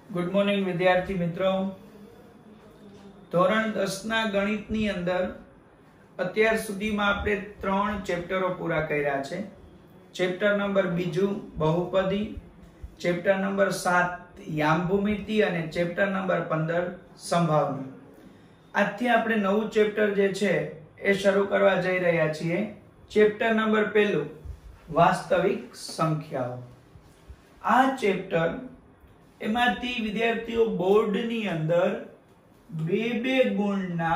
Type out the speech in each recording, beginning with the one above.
Good morning વિદ્યાર્થી મિત્રો. ધોરણ 10 ના ગણિતની અંદર અત્યાર સુધીમાં આપણે 3 ચેપ્ટરો પૂરા કર્યા છે. ચેપ્ટર નંબર 2 બહુપદી, ચેપ્ટર નંબર 7 યામ ભૂમિતિ અને ચેપ્ટર નંબર 15 સંભાવના. આજથી આપણે નવું ચેપ્ટર જે છે એ શરૂ કરવા જઈ રહ્યા છીએ. ચેપ્ટર નંબર 1 વાસ્તવિક સંખ્યાઓ. આ ચેપ્ટર એમાંથી વિદ્યાર્થીઓ બોર્ડની અંદર બે ગુણના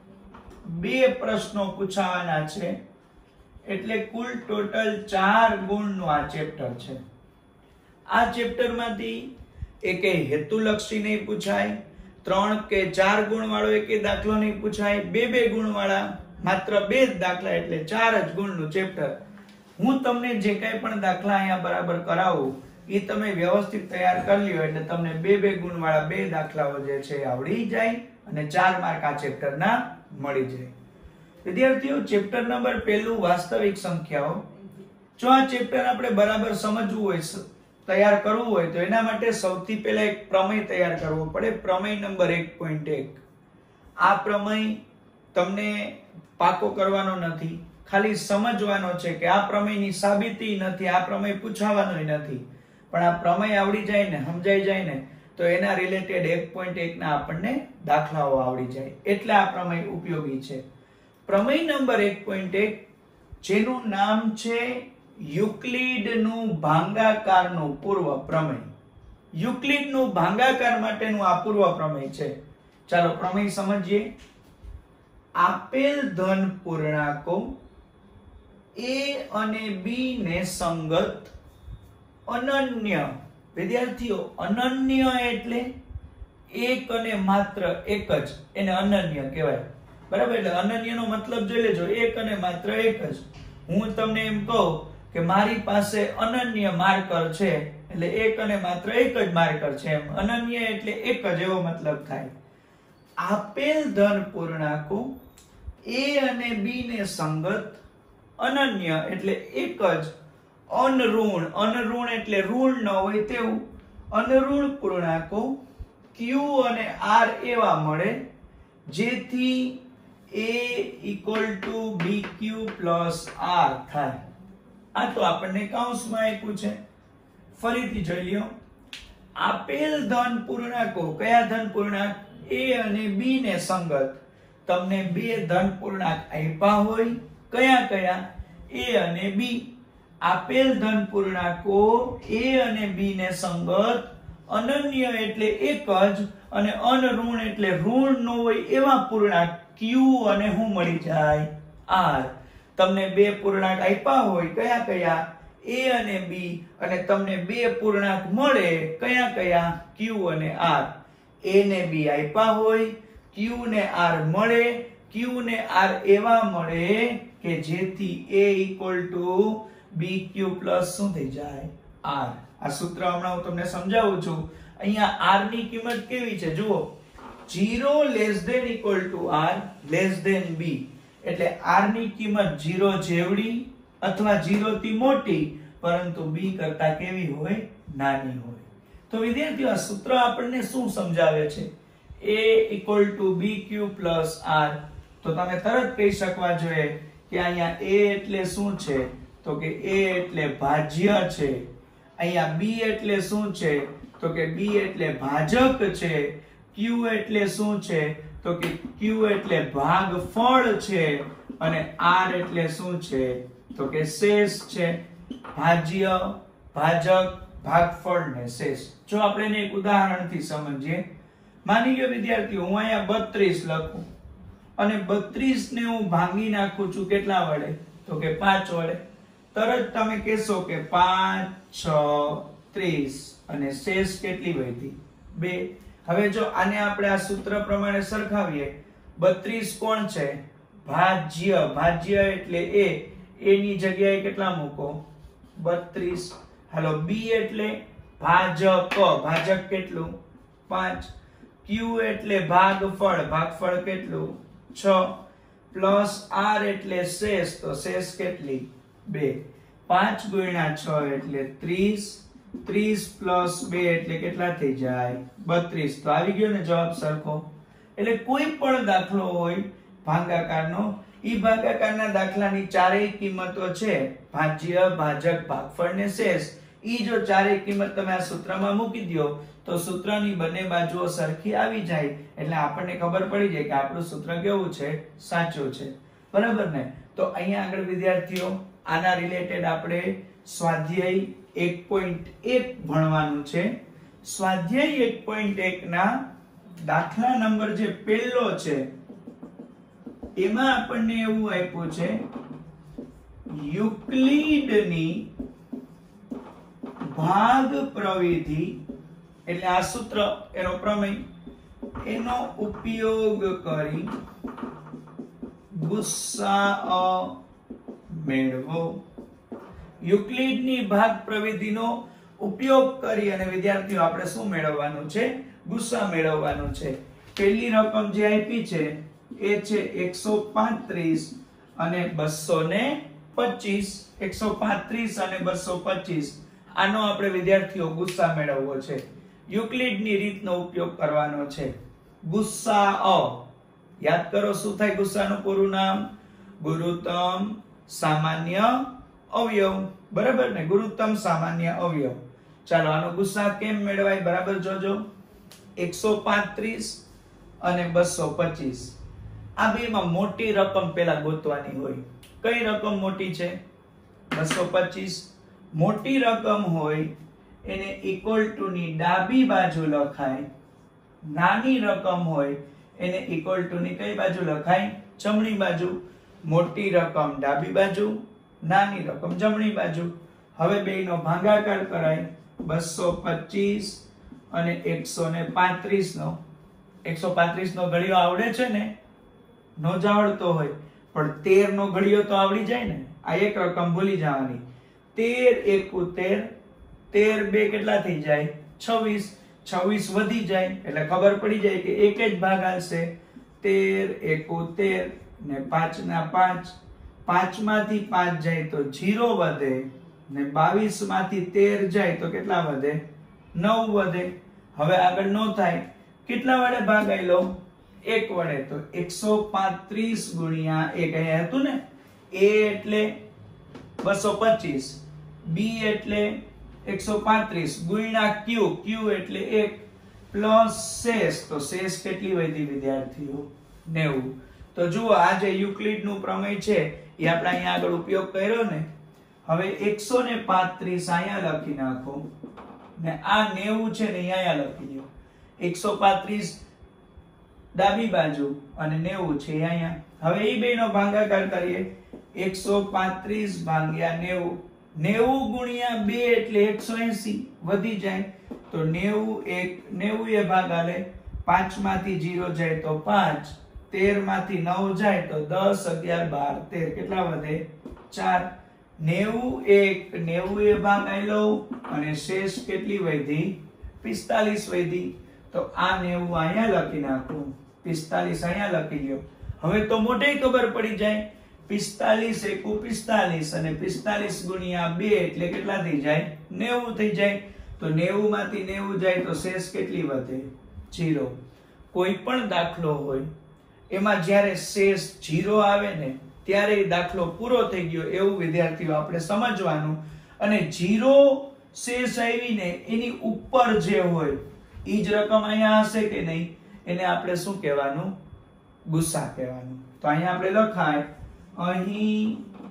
2 પ્રશ્નો પૂછાવાના છે. એટલે કુલ ટોટલ 4 ગુણનું આ ચેપ્ટર છે. આ ચેપ્ટરમાંથી એકેય હેતુલક્ષી નહીં પૂછાય, 3 કે 4 ગુણ વાળો એકેય દાખલો નહીં પૂછાય, 2 ગુણ વાળા માત્ર 2 જ દાખલા, એટલે 4 જ ગુણનું ચેપ્ટર. હું તમને જે કંઈ પણ દાખલા અહીંયા બરાબર કરાવું એ તમે વ્યવસ્થિત તૈયાર કરી લ્યો એટલે તમને 2 ગુણ વાળા 2 દાખલાઓ જે છે આવડી જાય અને 4 માર્ક આ ચેપ્ટરના મળી જાય. વિદ્યાર્થીઓ, ચેપ્ટર નંબર 1 વાસ્તવિક સંખ્યાઓ. જો આ ચેપ્ટર આપણે બરાબર સમજવું હોય, તૈયાર કરવું હોય તો એના માટે સૌથી પહેલા એક પ્રમેય તૈયાર કરવો પડે. પ્રમેય નંબર 1.1. આ પ્રમેય તમને પાકો કરવાનો નથી, ખાલી સમજવાનો છે કે આ પ્રમેયની સાબિતી નથી, આ પ્રમેય પૂછવાનો નથી, પણ આ પ્રમેય આવડી જાય ને, સમજાઈ જાય ને તો એના રિલેટેડ 1.1 ના આપણને દાખલાઓ આવડી જાય. એટલે આ પ્રમેય ઉપયોગી છે. પ્રમેય નંબર 1.1 જેનું નામ છે યુક્લિડનું ભાગાકારનું પૂર્વ પ્રમેય. યુક્લિડનું ભાગાકાર માટેનું આ પૂર્વ પ્રમેય છે. ચાલો પ્રમેય સમજીએ. આપેલ ધન પૂર્ણાંકો a અને b ને સંગત અનન્ય. વિદ્યાર્થીઓ, અનન્ય એટલે એક અને માત્ર એક જ, એને અનન્ય કહેવાય. બરાબર? એટલે અનન્યનો મતલબ જોઈ લેજો, એક અને માત્ર એક જ. હું તમને એમ કહું કે મારી પાસે અનન્ય માર્કર છે, એટલે એક અને માત્ર એક જ માર્કર છે, એમ અનન્ય એટલે એક જ, એવો મતલબ થાય. આપેલ ધન પૂર્ણાંકો a અને b ને સંગત, અનન્ય એટલે એક જ, અનઋણ, અનઋણ એટલે ઋણ ન હોય તેવું, અનઋણ પૂર્ણાંકો q અને r એવા મળે જેથી a = bq + r થાય. આ તો આપણને કૌંસમાં આપ્યું છે. ફરીથી જોઈ લ્યો. આપેલ ધન પૂર્ણાંકો, કયા ધન પૂર્ણાંક? a અને b ને સંગત. તમને 2 ધન પૂર્ણાંક આપ્યા હોય, કયા કયા? a અને b. આપેલ ધન પૂર્ણાંકો a અને b ને સંગત, અનન્ય એટલે એક જ, અને અનઋણ એટલે ઋણ ન હોય એવા પૂર્ણાંક q અને શું મળી જાય? r. તમને 2 પૂર્ણાંક આપ્યા હોય, કયા કયા? a અને b, અને તમને 2 પૂર્ણાંક મળે, કયા કયા? q અને r. a ને b આપ્યા હોય, q ને r મળે, q ને r એવા મળે કે જેથી a = bq + શું થઈ જાય? r. આ સૂત્ર હમણાં હું તમને સમજાવું છું. અહીંયા r ની કિંમત કેવી છે જુઓ. 0 ≤ r b. એટલે r ની કિંમત 0 જેવડી અથવા 0 થી મોટી, પરંતુ b કરતા કેવી હોય? નાની હોય. તો વિદ્યાર્થીઓ, આ સૂત્ર આપણને શું સમજાવે છે? a = bq + r. તો તમે તરત કહી શકવા જોઈએ કે અહીંયા a એટલે શું છે? તો કે a એટલે ભાજ્ય છે. અહીંયા b એટલે શું છે? તો કે b એટલે ભાજક છે. q એટલે શું છે? તો કે q એટલે ભાગફળ છે. અને r એટલે શું છે? તો કે શેષ છે. ભાજ્ય, ભાજક, ભાગફળ ને શેષ. જો આપણે એને એક ઉદાહરણથી સમજીએ. માની લો વિદ્યાર્થીઓ, હું અહીંયા 32 લખું અને 32 ને હું ભાંગી નાખું છું કેટલા વડે? તો કે 5 વડે. તરત તમે કહેશો કે 5 6 30 અને શેષ કેટલી વધી? 2. હવે જો આને આપણે આ સૂત્ર પ્રમાણે સરખાવીએ, 32 કોણ છે? ભાજ્ય. ભાજ્ય એટલે a. a ની જગ્યાએ કેટલા મૂકો? 32. હાલો, b એટલે ભાજક. ભાજક કેટલું? 5. q એટલે ભાગફળ. ભાગફળ કેટલું? 6. પ્લસ r એટલે શેષ. તો શેષ કેટલી? 2. 5 × 6 એટલે 30. 30 પ્લસ 2 એટલે કેટલા થઈ જાય 32. તો આવી ગયો ને જવાબ સરખો. એટલે કોઈ પણ દાખલો હોય ભાગાકારનો, ઈ ભાગાકારના દાખલાની ચારેય કિંમતો છે ભાજ્ય, ભાજક, ભાગફળ ને શેષ, ઈ જો ચારેય કિંમત તમે આ સૂત્રમાં મૂકી દો તો સૂત્રની બંને બાજુઓ સરખી આવી જાય. એટલે આપણને ખબર પડી જાય કે આપણું સૂત્ર કેવું છે, સાચું છે. બરાબર ને? તો અહીંયા આગળ વિદ્યાર્થીઓ આના રિલેટેડ આપણે સ્વાધ્યાય 1.1 ભણવાનું છે. સ્વાધ્યાય 1.1 ના દાખલા નંબર જે પહેલો છે એમાં આપણને એવું આપ્યું છે યુક્લિડની ભાગ પ્રવિધિ, એટલે આ સૂત્ર એનો પ્રમેય, એનો ઉપયોગ કરી ગુસ્સા મેળવો. યુક્લિડની ભાગ પ્રવિધિનો ઉપયોગ કરી અને વિદ્યાર્થીઓ આપણે શું મેળવવાનું છે, ગુસ્સા મેળવવાનું છે. પહેલી રકમ જે આપી છે એ છે 135 અને 225. 135 અને 225 આનો આપણે વિદ્યાર્થીઓ ગુસ્સા મેળવવો છે. યુક્લિડની રીતનો ઉપયોગ કરવાનો છે. ગુસ્સા યાદ કરો શું થાય ગુસ્સાનું પૂરું નામ? ગુરુત્તમ સામાન્ય અવયવ. બરાબર ને? ગુરુત્તમ સામાન્ય અવયવ. ચાલો આનો ગુસ્સા કેમ મેળવાય બરાબર જોજો. 135 અને 225 આ બેમાં મોટી રકમ પેલા ગોતવાની હોય. કઈ રકમ મોટી છે? 225. મોટી રકમ હોય એને ઇક્વલ ટુ ની ડાબી બાજુ લખાય. નાની રકમ હોય એને ઇક્વલ ટુ ની કઈ બાજુ લખાય? જમણી બાજુ. મોટી રકમ ડાબી બાજુ, નાની રકમ જમણી બાજુ. હવે બેયનો ભાગાકાર કરાય. 225 અને 135 નો. 135 નો ઘડિયો આવડે છે ને? નો જ આવડતો હોય પણ 13 નો ઘડિયો તો આવડી જાય ને. આ એક રકમ ભૂલી જવાની. 13 એકુ 13, 13 બે કેટલા થઈ જાય? 26. 26 વધી જાય એટલે ખબર પડી જાય કે એક જ ભાગ આવશે. 13 એકુ 13 ને 5 ના 5. 5 માંથી 5 જાય તો 0 વધે ને 22 માંથી 13 જાય તો કેટલા વધે? 9 વધે. હવે આગળ નો થાય. કેટલા વડે ભાગાઈ લો? 1 વડે. તો 135 ગુણ્યા 1 અહીંયા હતું ને. a એટલે 225, b એટલે 135 ગુણ્યા q, q એટલે 1 પ્લસ શેષ. તો શેષ કેટલી વધી વિદ્યાર્થીઓ? 90. તો જુઓ આ જે યુક્લિડ નું પ્રમેય છે એ આપણે અહીંયા આગળ ઉપયોગ કર્યો ને. હવે 135 અહીંયા લખી નાખો ને આ 90 છે ને અહીંયા લખી દો. 135 ડાબી બાજુ અને 90 છે અહીંયા. હવે એ બેનો ભાગાકાર કરીએ. 135 ભાગ્યા 90. 90 ગુણ્યા 2 એટલે 180 વધી જાય. તો 90 એ ભાગ આલે. 5 માંથી 0 જાય તો 5, 13 માંથી 9 જાય તો 10, 11, 12, 13 કેટલા વધે? 4. 90 એ ભાગ આલો અને શેષ કેટલી વધી? 45 વધી. તો આ 90 અહીંયા લખી નાખું, 45 અહીંયા લખી લ્યો. હવે તો મોટે ખબર પડી જાય. 45 એકુ 45 અને 45 ગુણ્યા 2 એટલે કેટલા થઈ જાય? 90 થઈ જાય. તો 90 માંથી 90 જાય તો શેષ કેટલી વધે? 0. કોઈ પણ દાખલો હોય એમાં જ્યારે શેષ 0 આવે ને ત્યારે એ દાખલો પૂરો થઈ ગયો એવું વિદ્યાર્થીઓ આપણે સમજવાનું. અને 0 શેષ આવીને એની ઉપર જે હોય ઈ જ રકમ અહીંયા હશે કે નહીં, એને આપણે શું કહેવાનું? ગુસ્સા કહેવાનું. તો અહીંયા આપણે લખાય અહીં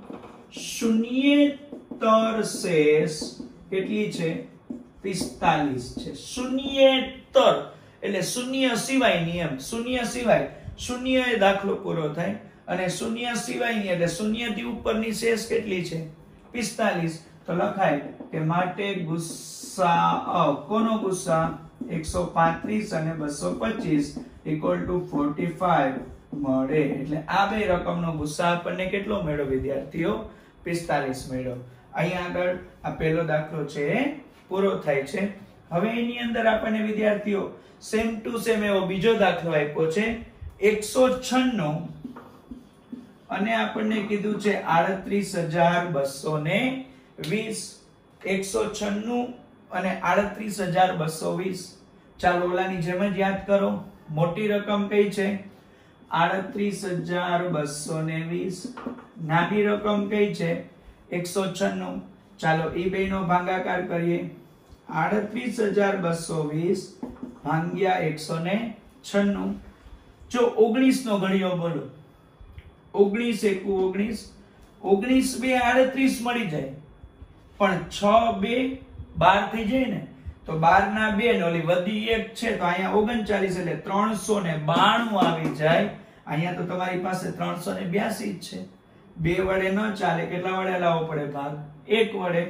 શૂન્યેતર શેષ કેટલી છે? 45 છે. શૂન્યેતર એટલે શૂન્ય સિવાયની એમ. શૂન્ય સિવાય, શૂન્ય એ દાખલો પૂરો થાય અને શૂન્ય સિવાયની એટલે શૂન્ય થી ઉપરની શેષ કેટલી છે? 45. તો લખાય કે માટે ગુસ્સા, કોનો ગુસ્સા? 135 અને 225 ઇક્વલ ટુ 45 મળે. એટલે આ બે રકમનો ગુસ્સા આપણને કેટલો મળ્યો વિદ્યાર્થીઓ? 45 મળ્યો. અહીંયા આગળ આ પહેલો દાખલો છે પૂરો થાય છે. હવે એની અંદર આપણને વિદ્યાર્થીઓ સેમ ટુ સેમ એવો બીજો દાખલો આપ્યો છે 196 અને આપણને કીધું છે 38220. 196 અને 38,220. ચાલો ઓલાની જેમ જ યાદ કરો. મોટી રકમ કઈ છે? 38,220. નાની રકમ કઈ છે? 196. ચાલો એ બેનો ભાગાકાર કરીએ. 38,220 ભાગ્યા 196. જો 19 નો ઘડિયો બોલો. 19 એકુ 19, 19 બે 38 મળી જાય, પણ 6 બે 12 થઈ જાય ને, તો 12 ના 2 ને ઓલી વધી 1 છે તો અહીંયા 39 એટલે 392 આવી જાય. અહીંયા તો તમારી પાસે 382 જ છે. 2 વડે ન ચાલે, કેટલા વડે લાવવો પડે ભાગ? 1 વડે.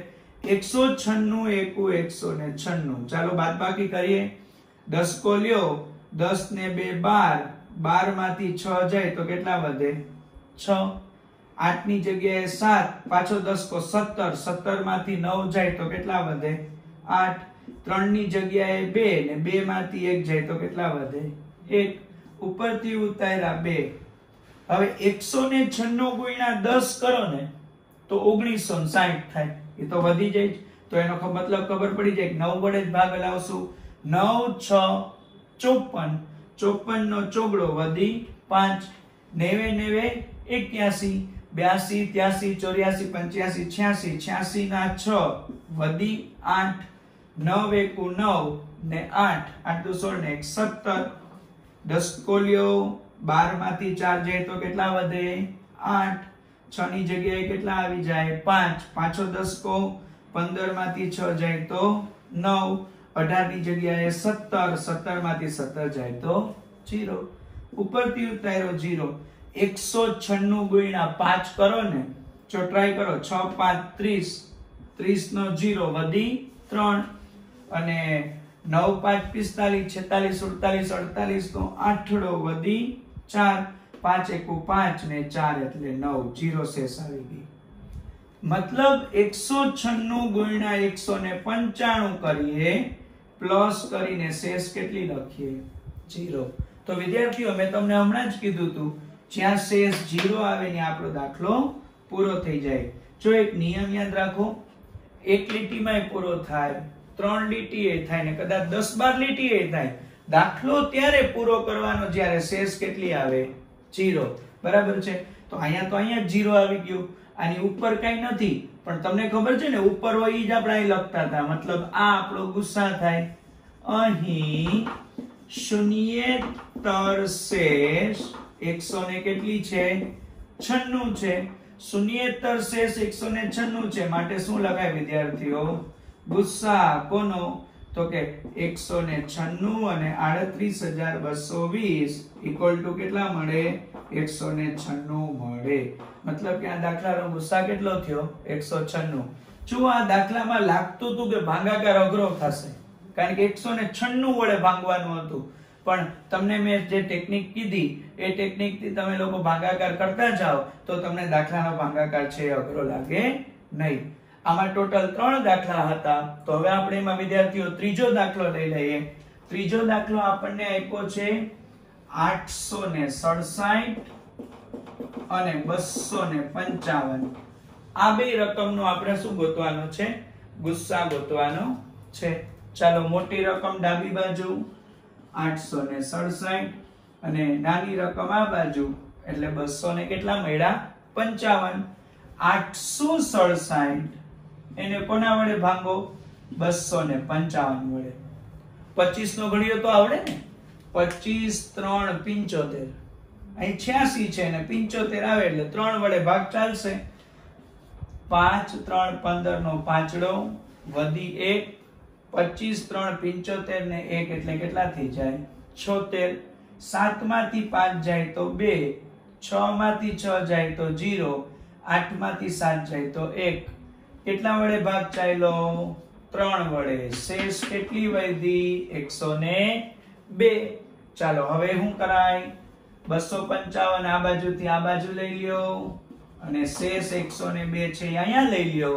196 એકુ 196. ચાલો બાદબાકી કરીએ. 10 કો લ્યો, 10 ને 2 12, 12 માંથી 6 જાય તો કેટલા વધે? 6. 8 ની જગ્યાએ 7, પાછો 10 કો 17, 17 માંથી 9 જાય તો કેટલા વધે? 8. 3 ની જગ્યાએ 2 ને 2 માંથી 1 જાય તો કેટલા વધે? 1. ઉપરથી ઉતાર્યા 2. હવે 196 ગુણ્યા 10 કરો ને તો 1960 થાય. એ તો વધી જાય. તો એનો મતલબ ખબર પડી જાય કે 9 વડે જ ભાગ લાવશું. 9 6 54, 54 નો ચોગડો વધી 5, 90 81, 82 83 84 85 86 ના 6 વધી 8, 9 એકુ 9 ને 8, 8 દુ 16 ને 17. 10 કોલ્યો, 12 માંથી 4 જાય તો કેટલા વધે? 8. 6 ની જગ્યાએ કેટલા આવી જાય? 5. પાછો 10 કો 15 માંથી 6 જાય તો 9. 18 ની જગ્યાએ 17, 17 માંથી 17 જાય તો 0. ઉપરથી ઉતાર્યો 0. 196 ગુણ્યા 5 કરો ને, જો ટ્રાય કરો. 6 5 30, 30 નો 0 વધી 3, અને 9 5 45, 46 48, 48 નો 8 વધી 4, 5 એકુ 5 ને 4 એટલે 9. 0 શેષ આવી ગઈ. મતલબ 196 ગુણ્યા 195 કરીએ, પ્લસ કરીને શેષ કેટલી લખીએ? 0. તો વિદ્યાર્થીઓ, મેં તમને હમણાં જ કીધું હતું, જ્યાં શેષ 0 આવે ને આપણો દાખલો પૂરો થઈ જાય. જો એક નિયમ યાદ રાખો, એક લીટીમાં પૂરો થાય, 3 લીટીએ થાય ને કદાચ 10 12 લીટીએ થાય. દાખલો ત્યારે પૂરો કરવાનો જ્યારે શેષ કેટલી આવે? 0. બરાબર છે? તો અહીંયા જ 0 આવી ગયું. આની ઉપર કઈ નથી, પણ તમને ખબર છે ને ઉપર હોય ઈ જ આપણે અહીં લખતા હતા. મતલબ આ આપણો ગુસ્સા થાય. અહીં શૂન્યેતર શેષ 100 ને કેટલી છે? 96 છે. શૂન્યેતર શેષ 196 છે, માટે શું લખાય વિદ્યાર્થીઓ? ગુસ્સા. કોનો? તો કે 196 અને 38,220 ઇક્વલ ટુ કેટલા મળે? 196 મળે. મતલબ કે આ દાખલાનો ગુસ્સા કેટલો થયો? 196. જો આ દાખલામાં લાગતું હતું કે ભાગાકાર અઘરો થશે, કારણ કે 196 વડે ભાગવાનું હતું, પણ તમને મેં જે ટેકનિક કીધી એ ટેકનિકથી તમે લોકો ભાગાકાર કરતા જાઓ તો તમને દાખલાનો ભાગાકાર છે અઘરો લાગે નહીં. આમાં ટોટલ 3 દાખલા હતા. તો હવે આપણે એમાં વિદ્યાર્થીઓ ત્રીજો દાખલો લઈ લઈએ. ત્રીજો દાખલો આપણને આપ્યો છે 867 અને 255. આ બે રકમનો આપણે શું ગોતવાનો છે? ગુસ્સા ગોતવાનો છે. ચાલો મોટી રકમ ડાબી બાજુ 867 અને નાની રકમ આ બાજુ એટલે 200 ને કેટલા મળ્યા? 55. 867 એને કોના વડે ભાગો? 255 વડે. 25 નો ઘડિયો તો આવડે ને? 25 3 75. અહીં 86 છે ને 75 આવે એટલે 3 વડે ભાગ ચાલશે. 5 3 15 નો પાંચડો વધી 1. 25 3 75 ને 1 એટલે કેટલા થઈ જાય? 76. 7 માંથી 5 જાય તો 2, 6 માંથી 6 જાય તો 0, 8 માંથી 7 જાય તો 1. કેટલા વડે ભાગ ચાલ્યો? 3 વડે. શેષ કેટલી વધી? 102. ચાલો હવે શું કરાય? 255 આ બાજુથી આ બાજુ લઈ લ્યો અને શેષ 102 છે અહીંયા લઈ લ્યો.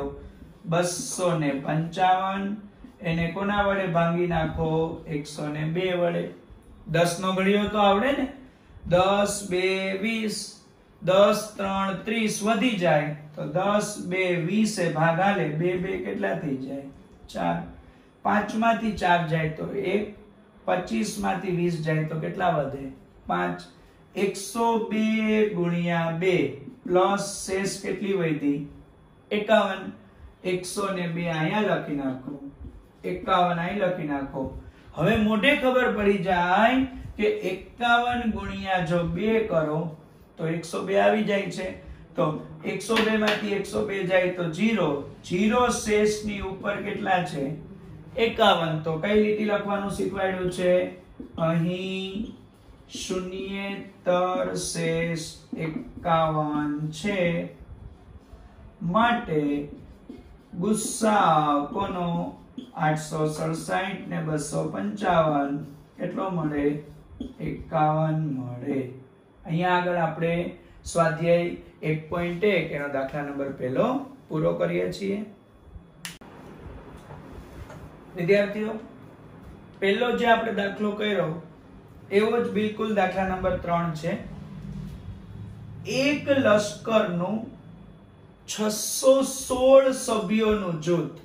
255 એને કોના વડે ભાંગી નાખો? 102 વડે. 10 નો ઘડિયો તો આવડે ને? 10 2 20, 10 3 30 વધી જાય તો 10 2 20 એ ભાગ આલે. 2 2 કેટલા થઈ જાય? 4. 5 માંથી 4 જાય તો 1, 25 માંથી 20 જાય તો કેટલા વધે? 5. 102 ગુણ્યા 2 પ્લસ શેષ કેટલી વધી? 51. 102 અહીંયા લખી નાખો, 51 અહીં લખી નાખો. હવે મોઢે ખબર પડી જાય કે 51 ગુણ્યા જો 2 કરો તો 102 આવી જાય છે. તો 102 માંથી 102 જાય તો 0, 0 શેષની ઉપર કેટલા છે? 51. તો કઈ લીટી લખવાનું શીખવાડ્યું છે? અહીં શૂન્યેતર શેષ 51 છે, માટે ગુસાઅ કોનો? 867 ને 255 કેટલો મળે? 51 મળે. અહીંયા આગળ આપણે સ્વાધ્યાય 1.1 એનો દાખલા નંબર પહેલો પૂરો કરીએ છીએ. વિદ્યાર્થીઓ, પહેલો જે આપણે દાખલો કર્યો એવો જ બિલકુલ દાખલા નંબર 3 છે. એક લશ્કરનું 616 સભ્યોનું જૂથ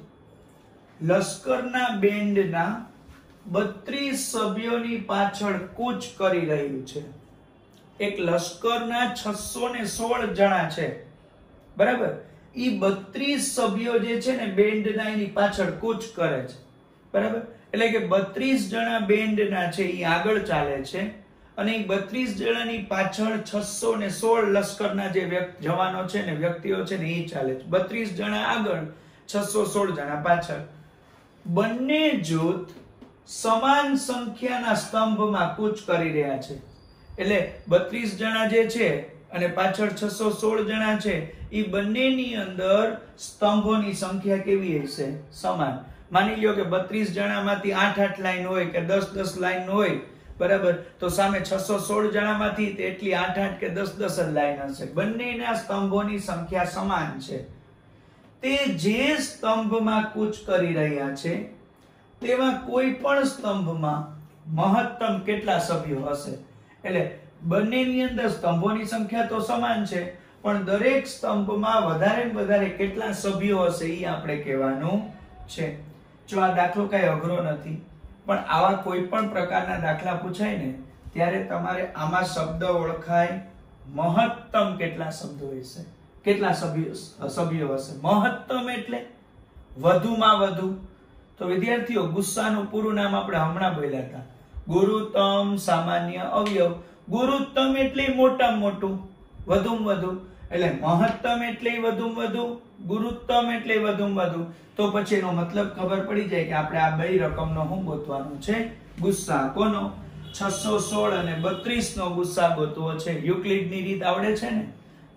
લશ્કરના બેન્ડના 32 સભ્યોની પાછળ કૂચ કરી રહ્યું છે. એક લશ્કરના 616 જણા છે, બરાબર? ઈ 32 સભ્યો જે છે ને બેન્ડના એની પાછળ કૂચ કરે છે, બરાબર? એટલે કે 32 જણા બેન્ડના છે ઈ આગળ ચાલે છે અને ઈ 32 જણાની પાછળ 616 લશ્કરના જે જવાનો છે ને વ્યક્તિઓ છે ને ઈ ચાલે છે. 32 જણા આગળ, 616 જણા પાછળ. બંને જૂથ સમાન સંખ્યાના સ્તંભમાં કૂચ કરી રહ્યા છે. એટલે 32 જણા જે છે અને પાછળ 616 જણા છે, ઈ બંનેની અંદર સ્તંભોની સંખ્યા કેવી હશે? સમાન. માની લ્યો કે 32 જણામાંથી 8 લાઈન હોય કે 10 લાઈન હોય, બરાબર? તો સામે 616 જણામાંથી એટલી 8 કે 10 જ લાઈન હશે. બંનેના સ્તંભોની સંખ્યા સમાન છે. તે જે સ્તંભમાં કૂચ કરી રહ્યા છે તેમાં કોઈ પણ સ્તંભમાં મહત્તમ કેટલા સભ્યો હશે? એટલે બંનેની અંદર સ્તંભોની સંખ્યા તો સમાન છે, પણ દરેક સ્તંભમાં વધારે ને વધારે કેટલા સભ્યો હશે ઈ આપણે કહેવાનું છે. જો આ દાખલો કઈ અઘરો નથી, પણ આવા કોઈ પણ પ્રકારના દાખલા પૂછાય ને ત્યારે તમારે આમાં શબ્દ ઓળખાય. મહત્તમ કેટલા શબ્દો હશે? કેટલા સભ્યો હશે? મહત્તમ એટલે વધુમાં વધુ. તો વિદ્યાર્થીઓ, ગુસ્સાનું પૂરું નામ આપણે હમણાં બોલ્યા હતા, ગુરુત્તમ સામાન્ય અવયવ. ગુરુત્તમ એટલે મોટામાં મોટું, વધુમાં વધુ. એટલે મહત્તમ એટલે વધુમાં વધુ, ગુરુત્તમ એટલે વધુમાં વધુ. તો પછી એનો મતલબ ખબર પડી જાય કે આપણે આ બે રકમનો શું ગોતવાનું છે? ગુસ્સા. કોનો? 616 અને 32 નો ગુસ્સા ગોતવો છે. યુક્લિડની રીત આવડે છે ને?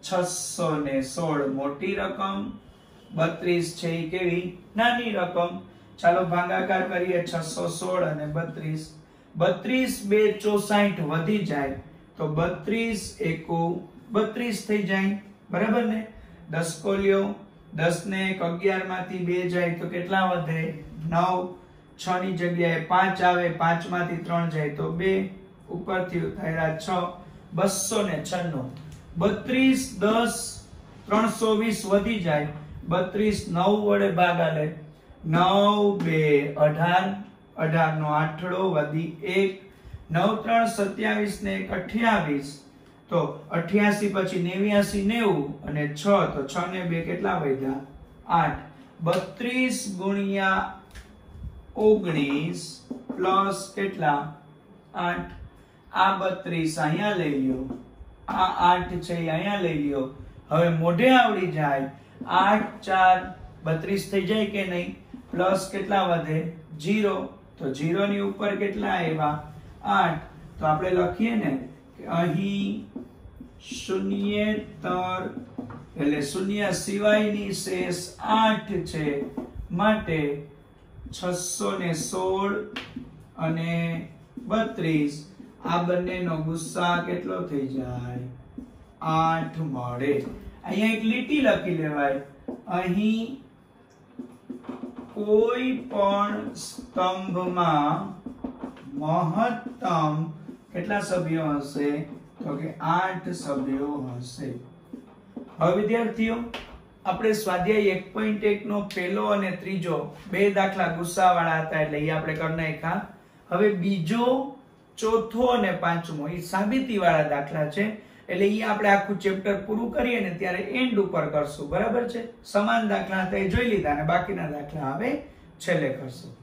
616 મોટી રકમ, 32 છે એ કેવી? નાની રકમ. ચાલો ભાગાકાર કરીએ. 616 અને 32. 32 2 64 વધી જાય તો 32 એકુ 32 થઈ જાય, બરાબર ને? 10 કો લ્યો, 10 ને 11 માંથી 2 જાય તો કેટલા વધે? 9. 6 ની જગ્યાએ 5 આવે, 5 માંથી 3 જાય તો 2, ઉપરથી ઉતાર્યા 6. 296. 32 10 320 વધી જાય. 32 9 વડે ભાગાલે. 9 2 18, 18 નો આઠડો વધી 1. 9 3 27 ને 1 28. તો 88 પછી 89 90 અને 6, તો 6 ને 2 કેટલા વધ્યા? 8. 32 ગુણ્યા 19 પ્લસ કેટલા? 8. આ 32 અહીંયા લઈ લ્યો, આ 8 છે અહીંયા લઈ લ્યો. હવે મોઢે આવડી જાય. 8 4 32 થઈ જાય કે નહીં? પ્લસ કેટલા વધે? 0. તો 0 ની ઉપર કેટલા આવ્યા? 8. તો આપણે લખીએ ને કે અહીં શૂન્યેતર એટલે શૂન્ય સિવાયની શેષ 8 છે, માટે 616 અને 32 આ બંનેનો ગુસ્સા કેટલો થઈ જાય? 8 મળે. અહીંયા એક લીટી લખી લેવાય. અહીં કોઈ પણ સ્તંભમાં મહત્તમ કેટલા સભ્યો હશે? તો કે 8 સભ્યો હશે. હવે વિદ્યાર્થીઓ, આપણે સ્વાધ્યાય 1.1 નો પહેલો અને ત્રીજો બે દાખલા ગુસ્સાવાળા હતા એટલે એ આપણે કરી નાખ્યા. હવે બીજો, ચોથો અને પાંચમો એ સાબિતીવાળા દાખલા છે એટલે એ આપણે આખું ચેપ્ટર પૂરું કરીએ ને ત્યારે એન્ડ ઉપર કરશું. બરાબર છે? સમાન દાખલા હતા એ જોઈ લીધા અને બાકીના દાખલા હવે છેલ્લે કરશું.